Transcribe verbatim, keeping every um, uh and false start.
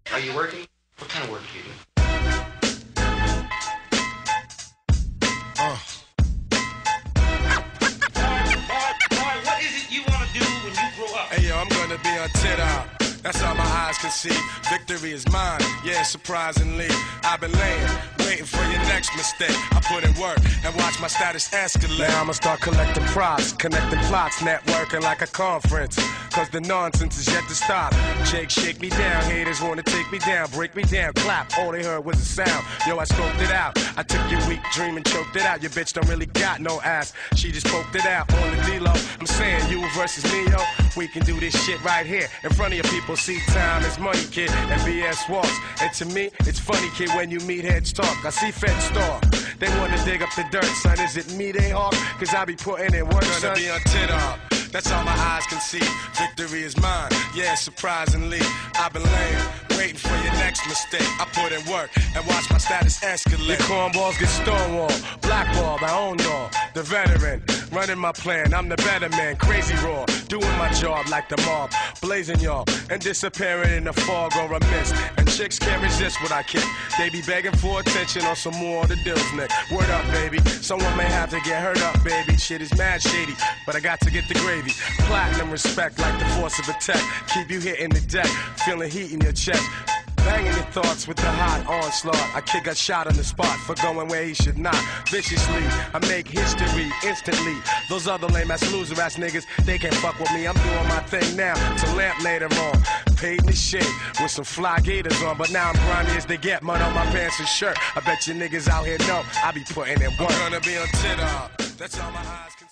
Are you working? What kind of work do you do? Uh. What is it you want to do when you grow up? Hey yo, I'm gonna be on Twitter. That's all my eyes can see. Victory is mine, yeah, surprisingly. I've been laying, waiting for your next mistake. I put in work and watch my status escalate. Now I'ma start collecting props, connecting plots, networking like a conference. Cause the nonsense is yet to stop. Shake, shake me down, haters wanna take me down, break me down, clap, all they heard was a sound. Yo, I scoped it out, I took your weak dream and choked it out. Your bitch don't really got no ass, she just poked it out on the D-Lo. I'm saying you versus me, yo, we can do this shit right here in front of your people. See, time is money, kid, and B S walks. And to me, it's funny, kid, when you meet heads talk. I see feds talk, they wanna dig up the dirt, son. Is it me they hawk? Cause I be putting in work, son. Gonna be on tit-up. That's all my eyes can see. Victory is mine, yeah, surprisingly. I've been laying, waiting for your next mistake. I put in work and watch my status escalate. Your cornballs get stonewalled, blackballed, I own y'all. The veteran, running my plan, I'm the better man. Crazy raw, doing my job like the mob. Blazing y'all, and disappearing in the fog or a mist. And chicks can't resist what I kick. They be begging for attention on some more of the deals, Nick. Word up, baby, someone may have to get hurt up, baby. Shit is mad shady, but I got to get the gravy. Platinum respect like the force of attack. Keep you hitting the deck, feeling heat in your chest. Banging your thoughts with the hot onslaught. I kick a shot on the spot for going where he should not. Viciously, I make history instantly. Those other lame ass loser ass niggas, they can't fuck with me. I'm doing my thing now to lamp later on. Paid in the shit with some fly gators on, but now I'm grimy as they get. Mud on my pants and shirt. I bet you niggas out here know I be putting in work. I'm gonna be on Twitter. That's all my eyes can